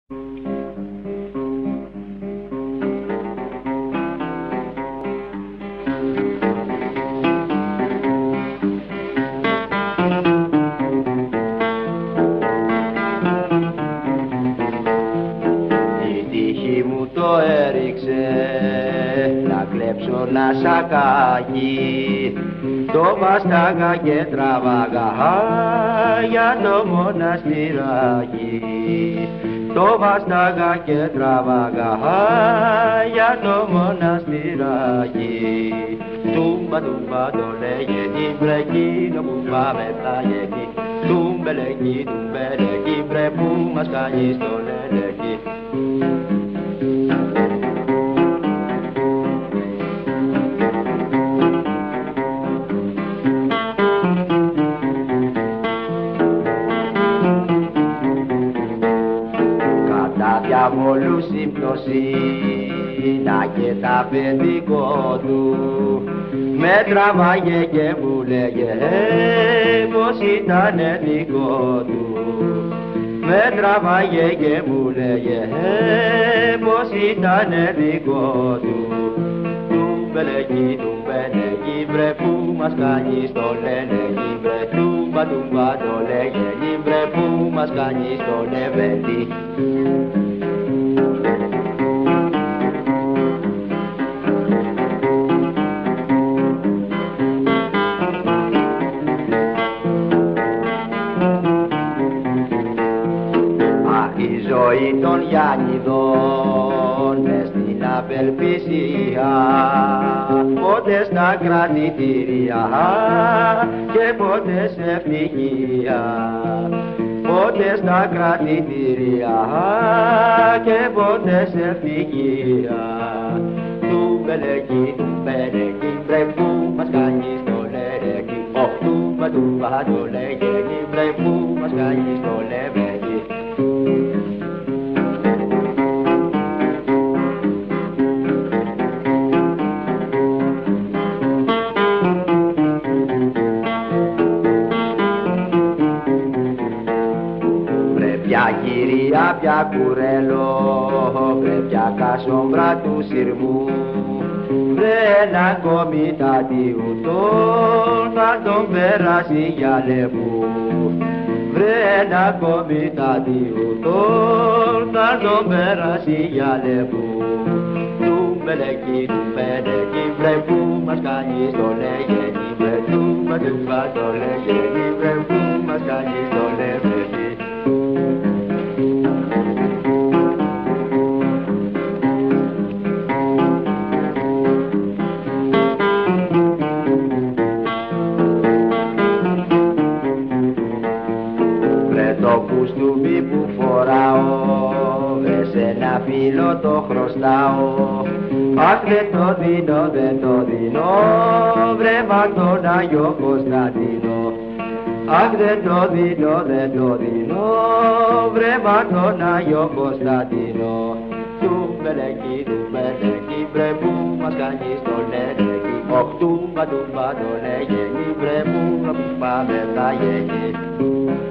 Το έριξε να κλέψω ένα σακάκι, το βάσταγα και τραβάγα για το μοναστηράκι. Το βάσταγα και τραβάγα για το μοναστηράκι. Τούμπα τούμπα το λέγε την βρεκίνο που πάμε τα γεκί. Τούμπελεκί τούμπελεκί βρε που μας κάνει στο λελεκί. Διαβολού σύμπτωση να και τα παιδικό του με τραβάγε και μου λέγε πως ήτανε δικό του. Με τραβάγε και μου λέγε πως ήτανε δικό του. Τούμπελεκί βρε που μας κάνει στο λελεκί βρε. Τούμπα τούμπα το λέγε βρε που μας κάνει στο λεβελί. Η ζωή των Γιάννηδων μες στην απελπισία, πότε στα κρατητήρια και πότε σε ευτυχία. Πότε στα κρατητήρια και πότε σε ευτυχία. Τούμπελεκί βρε που μας κάνει στο λερεκί. Τούμπα τούμπα το λέγε βρε που μας κάνει στο λεβεκί. Πια κυρία, πια κουρέλο, βρε πια κασόμπρα του σειρμού. Βρε ένα κομιτάτι ούτων θα τον περάσει για λεπού. Βρε ένα κομιτάτι ούτων θα τον περάσει για λεπού. Τούμπελεκί βρε που μας κάνει στο λέγενι βρε. Τούμπα τούμπα το λέγενι βρε που μας κάνει στο λεβενι. Το κουστούμι που φοράω, βρε σ' ένα φίλο το χρωστάω. Αχ δεν το δίνω, δεν το δίνω, βρε μα τον Άγιο Κωνσταντίνο. Αχ δεν το δίνω, δεν το δίνω, βρε μα τον Άγιο Κωνσταντίνο. Τούμπελεκί βρε που μας κάνει στο λελεκί. Τούμπα τούμπα το λέγε βρε που πάμε τα γεγί.